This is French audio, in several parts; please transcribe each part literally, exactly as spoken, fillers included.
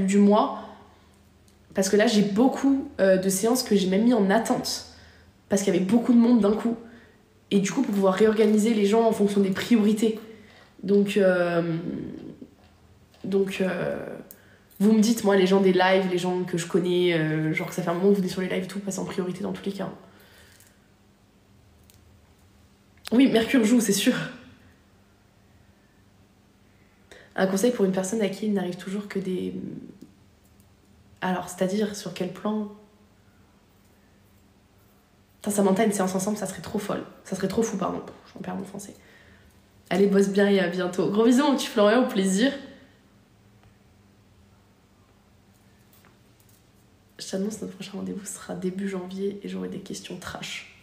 du mois. Parce que là, j'ai beaucoup euh, de séances que j'ai même mis en attente. Parce qu'il y avait beaucoup de monde d'un coup. Et du coup, pour pouvoir réorganiser les gens en fonction des priorités. Donc, euh, donc euh, vous me dites, moi, les gens des lives, les gens que je connais, euh, genre que ça fait un moment que vous venez sur les lives, tout passe en priorité dans tous les cas. Oui, Mercure joue, c'est sûr. Un conseil pour une personne à qui il n'arrive toujours que des... Alors, c'est-à-dire, sur quel plan? Putain, Samantha, une séance ensemble, ça serait trop folle. Ça serait trop fou, pardon. J'en perds mon français. Allez, bosse bien et à bientôt. Gros bisous, mon petit Florian, au plaisir. Je t'annonce, notre prochain rendez-vous sera début janvier et j'aurai des questions trash.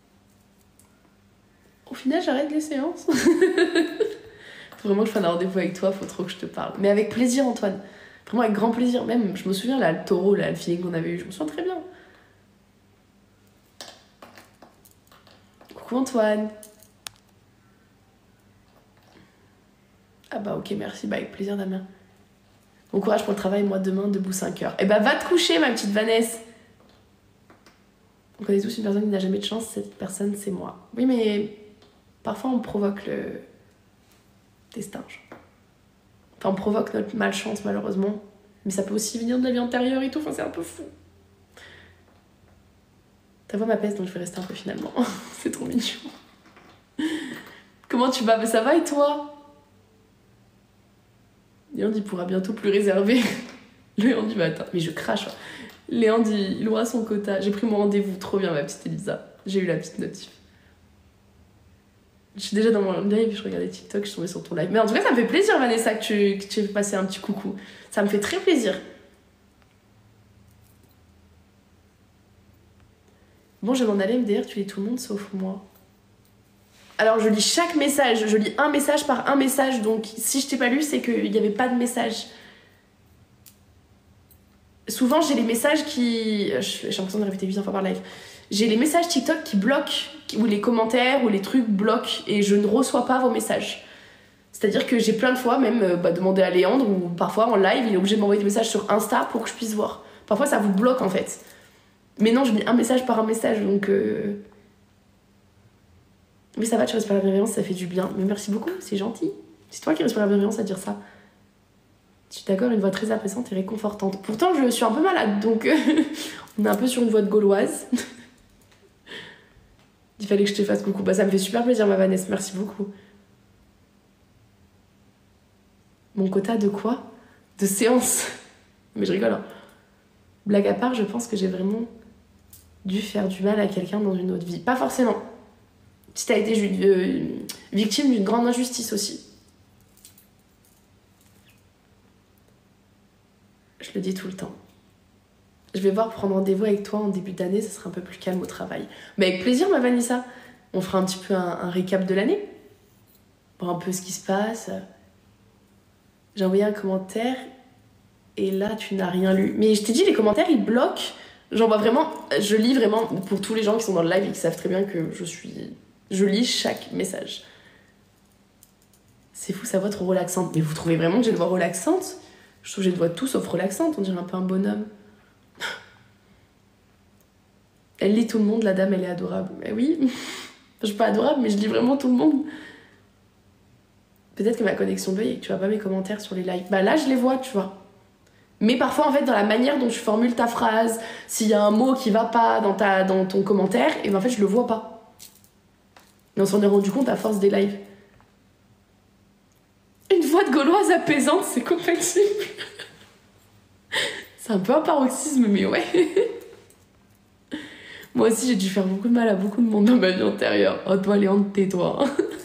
Au final, j'arrête les séances. Faut vraiment que je fasse un rendez-vous avec toi, faut trop que je te parle. Mais avec plaisir, Antoine. Vraiment avec grand plaisir. Même, je me souviens, là, le taureau, là, le feeling qu'on avait eu, je me souviens très bien. Coucou Antoine. Ah bah ok, merci, bah avec plaisir Damien. Bon courage pour le travail, moi demain, debout cinq heures. Eh bah va te coucher ma petite Vanessa. On connaît tous une personne qui n'a jamais de chance, cette personne c'est moi. Oui mais parfois on provoque le destin. Genre. Enfin on provoque notre malchance malheureusement. Mais ça peut aussi venir de la vie antérieure et tout, enfin c'est un peu fou. Ta voix m'apaise donc je vais rester un peu finalement. C'est trop mignon. Comment tu vas? Bah ça va et toi? Léon dit pourra bientôt plus réservé. Léon dit bah attends, mais je crache. Hein. Léon dit il aura son quota. J'ai pris mon rendez-vous, trop bien ma petite Elisa. J'ai eu la petite notif. Je suis déjà dans mon live, je regardais TikTok, je suis tombée sur ton live. Mais en tout cas, ça me fait plaisir, Vanessa, que tu, que tu aies passé un petit coucou. Ça me fait très plaisir. Bon, je vais m'en aller, M D R, tu lis tout le monde sauf moi. Alors, je lis chaque message. Je lis un message par un message. Donc, si je t'ai pas lu, c'est qu'il n'y avait pas de message. Souvent, j'ai les messages qui... J'ai l'impression de répéter huit fois par live. J'ai les messages TikTok qui bloquent, ou les commentaires, ou les trucs bloquent, et je ne reçois pas vos messages. C'est-à-dire que j'ai plein de fois même euh, bah, demandé à Léandre, ou parfois en live, il est obligé de m'envoyer des messages sur Insta pour que je puisse voir. Parfois, ça vous bloque, en fait. Mais non, je lis un message par un message, donc... Euh... Oui, ça va, tu respires la bienveillance, ça fait du bien. Mais merci beaucoup, c'est gentil. C'est toi qui respires la bienveillance à dire ça. Je suis d'accord, une voix très apaisante et réconfortante. Pourtant, je suis un peu malade, donc euh, on est un peu sur une voix de gauloise. Il fallait que je te fasse coucou. Bah, ça me fait super plaisir, ma Vanessa, merci beaucoup. Mon quota de quoi? De séance. Mais je rigole. Hein. Blague à part, je pense que j'ai vraiment dû faire du mal à quelqu'un dans une autre vie. Pas forcément. Si t'as été euh, victime d'une grande injustice aussi. Je le dis tout le temps. Je vais voir prendre rendez-vous avec toi en début d'année, ça sera un peu plus calme au travail. Mais avec plaisir, ma Vanessa. On fera un petit peu un, un récap de l'année. Voir un peu ce qui se passe. J'ai envoyé un commentaire et là, tu n'as rien lu. Mais je t'ai dit, les commentaires, ils bloquent. J'envoie vraiment... Je lis vraiment, pour tous les gens qui sont dans le live et qui savent très bien que je suis... Je lis chaque message. C'est fou, sa voix trop relaxante. Mais vous trouvez vraiment que j'ai une voix relaxante? Je trouve que j'ai une voix tout sauf relaxante, on dirait un peu un bonhomme. Elle lit tout le monde, la dame, elle est adorable. Mais oui, je suis pas adorable, mais je lis vraiment tout le monde. Peut-être que ma connexion bug et que tu vois pas mes commentaires sur les lives. Bah là, je les vois, tu vois. Mais parfois, en fait, dans la manière dont tu formules ta phrase, s'il y a un mot qui va pas dans, ta, dans ton commentaire, et ben en fait, je le vois pas. Et on s'en est rendu compte à force des lives. Une voix de gauloise apaisante, c'est compatible. C'est un peu un paroxysme, mais ouais. Moi aussi, j'ai dû faire beaucoup de mal à beaucoup de monde dans ma vie antérieure. Oh, toi, Léon, tais-toi.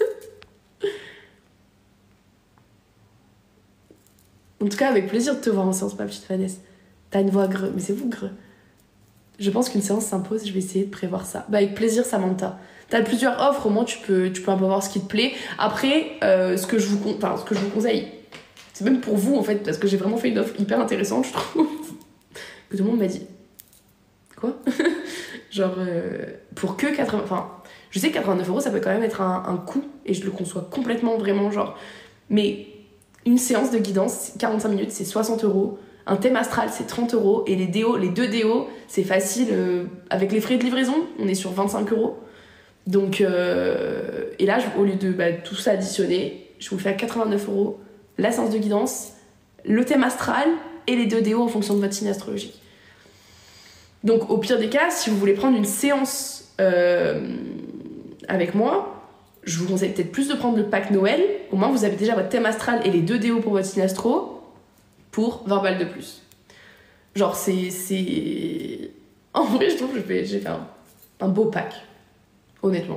En tout cas, avec plaisir de te voir en séance, ma petite Vanessa. T'as une voix greu, mais c'est vous greu. Je pense qu'une séance s'impose, je vais essayer de prévoir ça. Bah, avec plaisir, Samantha. T'as plusieurs offres, au moins tu peux, tu peux un peu voir ce qui te plaît. Après, euh, ce, que je vous, enfin, ce que je vous conseille, c'est même pour vous en fait, parce que j'ai vraiment fait une offre hyper intéressante, je trouve. Que tout le monde m'a dit. Quoi? Genre, euh, pour que quatre-vingts... Enfin, je sais que quatre-vingt-neuf euros, ça peut quand même être un, un coût, et je le conçois complètement, vraiment, genre... Mais une séance de guidance, quarante-cinq minutes, c'est soixante euros, Un thème astral, c'est trente euros. Et les déos, les deux déos, c'est facile. Euh, avec les frais de livraison, on est sur vingt-cinq euros. Donc, euh, et là, je, au lieu de bah, tout ça additionner, je vous fais à quatre-vingt-neuf euros la séance de guidance, le thème astral et les deux déos en fonction de votre signe astrologique. Donc, au pire des cas, si vous voulez prendre une séance euh, avec moi, je vous conseille peut-être plus de prendre le pack Noël. Au moins, vous avez déjà votre thème astral et les deux déos pour votre signe astro pour vingt balles de plus. Genre, c'est... c'est... En vrai, je trouve que j'ai fait, j'ai fait un, un beau pack. Honnêtement.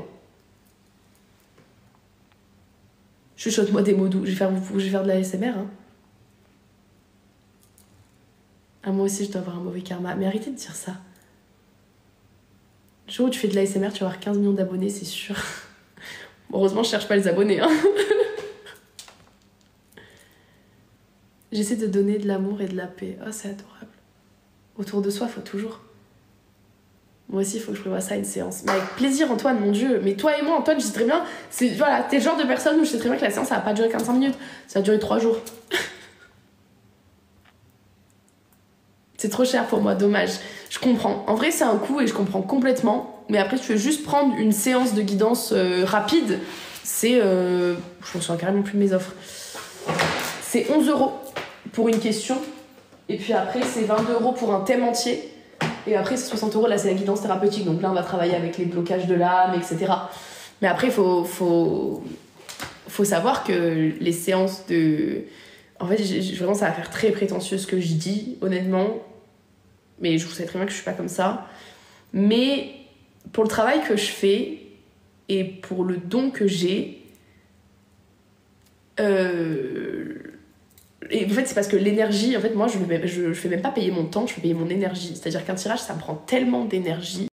Chuchote-moi des mots doux. Je vais faire, je vais faire de la S M R. Hein. Ah, moi aussi, je dois avoir un mauvais karma. Mais arrêtez de dire ça. Le jour où tu fais de l'A S M R, tu vas avoir quinze millions d'abonnés, c'est sûr. Bon, heureusement, je cherche pas les abonnés. Hein. J'essaie de donner de l'amour et de la paix. Oh, c'est adorable. Autour de soi, faut toujours... Moi aussi, il faut que je prévoie ça, une séance. Mais avec plaisir, Antoine, mon Dieu. Mais toi et moi, Antoine, je sais très bien... C'est, voilà, t'es le genre de personne où je sais très bien que la séance, ça va pas durer quarante-cinq minutes. Ça va durer trois jours. C'est trop cher pour moi, dommage. Je comprends. En vrai, c'est un coût et je comprends complètement. Mais après, tu veux juste prendre une séance de guidance euh, rapide. C'est... Euh... Je me souviens carrément plus de mes offres. C'est onze euros pour une question. Et puis après, c'est vingt-deux euros pour un thème entier. Et après, c'est soixante euros. Là, c'est la guidance thérapeutique. Donc là, on va travailler avec les blocages de l'âme, et cetera. Mais après, il faut, faut, faut savoir que les séances de... En fait, j'ai, vraiment, ça va faire très prétentieux ce que je dis, honnêtement. Mais je vous sais très bien que je suis pas comme ça. Mais pour le travail que je fais et pour le don que j'ai... Euh... Et en fait, c'est parce que l'énergie, en fait, moi, je ne je, je fais même pas payer mon temps, je fais payer mon énergie. C'est-à-dire qu'un tirage, ça me prend tellement d'énergie